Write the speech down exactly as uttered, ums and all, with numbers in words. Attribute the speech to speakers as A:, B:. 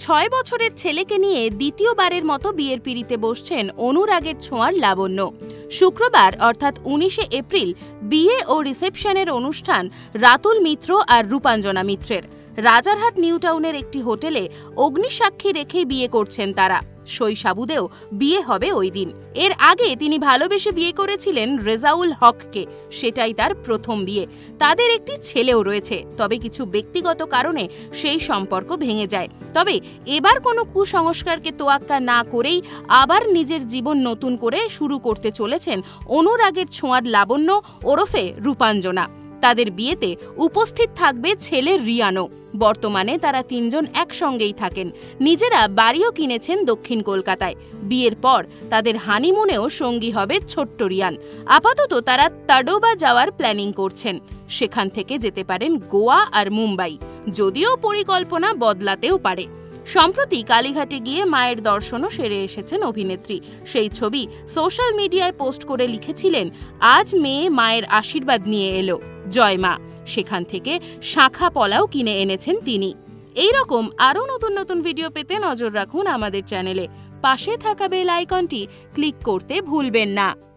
A: ছয় বছরের ছেলেকে নিয়ে দ্বিতীয়বারের মতো বিয়ের পিঁড়িতে বসছেন অনুরাগের ছোঁয়ার লাবণ্য। শুক্রবার অর্থাৎ উনিশে এপ্রিল বিয়ে ও রিসেপশনের অনুষ্ঠান রাতুল মিত্র আর রূপাঞ্জনা মিত্রের। রাজারহাট নিউ টাউনের একটি হোটেলে অগ্নিসাক্ষী রেখেই বিয়ে করছেন তারা। সই সাবুদেও বিয়ে হবে ওই দিন। এর আগে তিনি ভালোবেসে বিয়ে করেছিলেন রেজাউল হককে, সেটাই তার প্রথম বিয়ে। তাদের একটি ছেলেও রয়েছে, তবে কিছু ব্যক্তিগত কারণে সেই সম্পর্ক ভেঙে যায়। তবে এবার কোনো কুসংস্কারকে তোয়াক্কা না করেই আবার নিজের জীবন নতুন করে শুরু করতে চলেছেন অনুরাগের ছোঁয়ার লাবণ্য ওরফে রূপাঞ্জনা। তাদের বিয়েতে উপস্থিত থাকবে ছেলে রিয়ানও। বর্তমানে তারা তিনজন একসঙ্গেই থাকেন। নিজেরা বাড়িও কিনেছেন দক্ষিণ কলকাতায়। বিয়ের পর তাদের হানিমুনেও সঙ্গী হবে ছোট্ট রিয়ান। আপাতত তারা তাডোবা যাওয়ার প্ল্যানিং করছেন। সেখান থেকে যেতে পারেন গোয়া আর মুম্বাই, যদিও পরিকল্পনা বদলাতেও পারে। সম্প্রতি কালীঘাটে গিয়ে মায়ের দর্শনও সেরে এসেছেন অভিনেত্রী। সেই ছবি সোশ্যাল মিডিয়ায় পোস্ট করে লিখেছিলেন, আজ মেয়ে মায়ের আশীর্বাদ নিয়ে এলো, জয় মা। সেখান থেকে শাখা পলাও কিনে এনেছেন তিনি। এই রকম আরও নতুন নতুন ভিডিও পেতে নজর রাখুন আমাদের চ্যানেলে। পাশে থাকা বেল আইকনটি ক্লিক করতে ভুলবেন না।